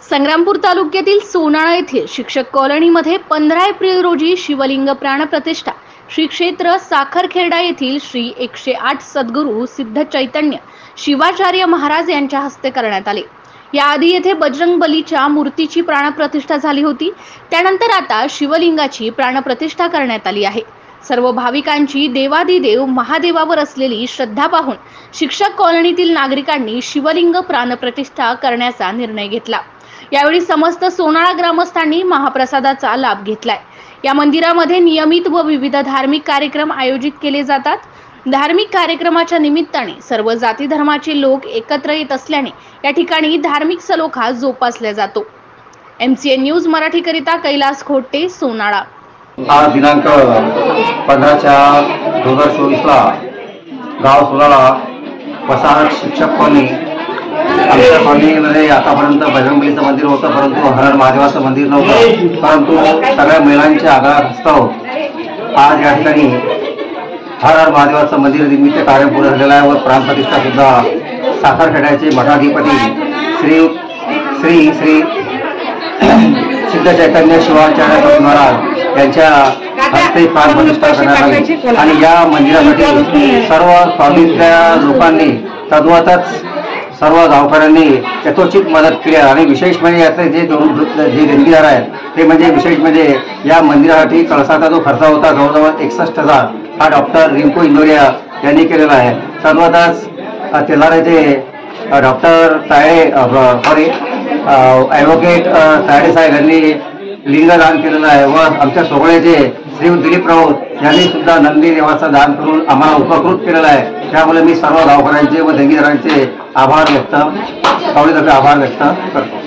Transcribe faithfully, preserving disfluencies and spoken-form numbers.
संग्रामपूर तालुक्यातील सोनाळा येथील शिक्षक कॉलनीमध्ये पंधरा एप्रिल रोजी शिवलिंग प्राणप्रतिष्ठा श्री क्षेत्र साखरखेर्डा येथील श्री एकशे आठ सद्गुरू सिद्ध चैतन्य शिवाचार्य महाराज यांच्या हस्ते करण्यात आले। याआधी येथे बजरंग बलीच्या मूर्तीची प्राणप्रतिष्ठा झाली होती। त्यानंतर आता शिवलिंगाची प्राणप्रतिष्ठा करण्यात आली आहे। सर्व भाविकांची देवादिदेव महादेवावर असलेली श्रद्धा पाहून शिक्षक कॉलनीतील नागरिकांनी शिवलिंग प्राणप्रतिष्ठा करण्याचा निर्णय घेतला। यावेळी समस्त सोनाळा ग्रामस्थांनी महाप्रसादाचा लाभ घेतलाय। या मंदिरामध्ये नियमित व विविध धार्मिक कार्यक्रम आयोजित केले जातात। धार्मिक कार्यक्रमाच्या निमित्ताने सर्व जाती धर्माचे लोक एकत्र येत असल्याने या ठिकाणी धार्मिक सलोखा जोपासला जातो। एमसीएन न्यूज मराठी करिता कैलास खोटे, सोनाळा। आज दिनांक पंधरा चार दोन हजार चोवीस ला गाव सोनाळा वसाहत शिक्षक कॉलनी आमच्या कॉलनीमध्ये आतापर्यंत बजरंगबलीचं मंदिर होतं, परंतु हर हर महादेवाचं मंदिर नव्हतं। परंतु सगळ्या महिलांच्या आग्रहास्तव आज या ठिकाणी हर हर महादेवाचं मंदिर निमित्त कार्य पूर्ण झालेलं आहे व प्राणप्रतिष्ठा सुद्धा साखरखेड्याचे मठाधिपती श्री श्री श्री सिद्ध चैतन्य शिवाचार्य महाराज यांच्या हस्ते प्राणप्रतिष्ठा करण्यात आली। आणि या मंदिरासाठी सर्व स्वामीतल्या लोकांनी तद्वतच सर्व गावकऱ्यांनी यथोचित मदत केली आणि विशेष म्हणजे यातले जे दोन जे देणगीदार आहेत ते म्हणजे विशेष म्हणजे या मंदिरासाठी कळसाचा जो खर्च होता जवळजवळ एकसष्ट हजार हा डॉक्टर रिंकू इंदोरिया यांनी केलेला आहे। तद्वतच तेलाऱ्याचे doctor Tale sorry advocate Tale साहेब यांनी लिंगदान केलेलं आहे व आमच्या सोहळ्याचे श्री दिलीप राऊत यांनी सुद्धा नंदी देवाचं दान करून आम्हाला उपकृत केलेलं आहे। त्यामुळे मी सर्व गावकऱ्यांचे व देणगीदारांचे आभार व्यक्त सावळीतर्फे आभार व्यक्त करतो।